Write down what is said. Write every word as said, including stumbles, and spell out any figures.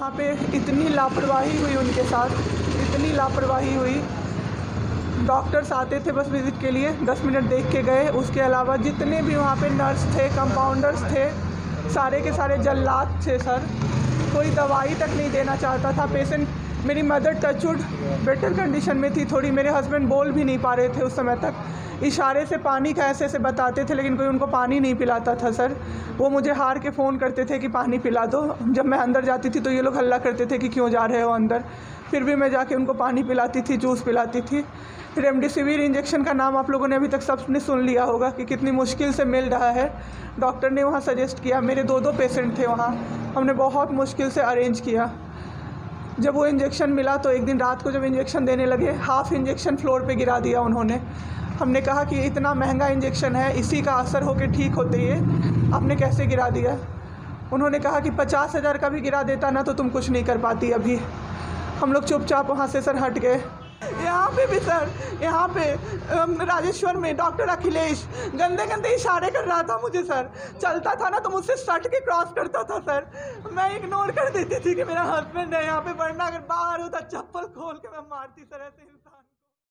वहाँ पे इतनी लापरवाही हुई उनके साथ, इतनी लापरवाही हुई। डॉक्टर्स आते थे बस विज़िट के लिए, दस मिनट देख के गए। उसके अलावा जितने भी वहाँ पे नर्स थे, कंपाउंडर्स थे, सारे के सारे जल्लाद थे सर। कोई दवाई तक नहीं देना चाहता था। पेशेंट, मेरी मदर टचवुड बेटर कंडीशन में थी थोड़ी, मेरे हस्बैंड बोल भी नहीं पा रहे थे उस समय तक, इशारे से पानी का ऐसे ऐसे बताते थे, लेकिन कोई उनको पानी नहीं पिलाता था सर। वो मुझे हार के फ़ोन करते थे कि पानी पिला दो। जब मैं अंदर जाती थी तो ये लोग हल्ला करते थे कि क्यों जा रहे हो अंदर, फिर भी मैं जाके उनको पानी पिलाती थी, जूस पिलाती थी। रेमडेसिविर इंजेक्शन का नाम आप लोगों ने अभी तक सबने सुन लिया होगा कि कितनी मुश्किल से मिल रहा है। डॉक्टर ने वहाँ सजेस्ट किया, मेरे दो दो पेशेंट थे वहाँ, हमने बहुत मुश्किल से अरेंज किया। जब वो इंजेक्शन मिला तो एक दिन रात को जब इंजेक्शन देने लगे, हाफ़ इंजेक्शन फ्लोर पे गिरा दिया उन्होंने। हमने कहा कि इतना महंगा इंजेक्शन है, इसी का असर होके ठीक होते ये आपने कैसे गिरा दिया। उन्होंने कहा कि पचास हज़ार का भी गिरा देता ना तो तुम कुछ नहीं कर पाती अभी। हम लोग चुपचाप वहाँ से सर हट गए। यहाँ पे भी सर, यहाँ पे राजेश्वर में डॉक्टर अखिलेश गंदे गंदे इशारे कर रहा था मुझे सर। चलता था ना तो मुझसे सट के क्रॉस करता था सर। मैं इग्नोर कर देती थी कि मेरा हस्बैंड है यहाँ पे, वरना अगर बाहर होता चप्पल खोल के मैं मारती सर ऐसे।